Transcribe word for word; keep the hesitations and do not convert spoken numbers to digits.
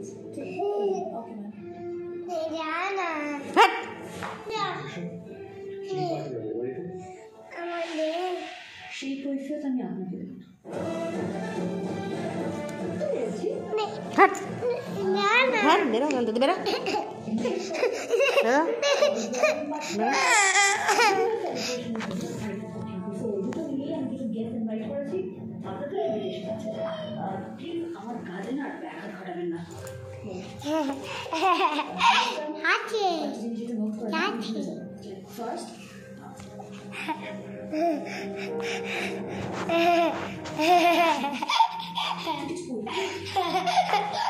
Okay, ma'am. हट সেই কৈফিয়ত আমি আপনাকে দেব। हट हट मेरा गंद मेरा मेरा मेरा আমার কাজে না ব্যাঘাত ঘটাবেন না। আছে আছে first Ha ha ha ha.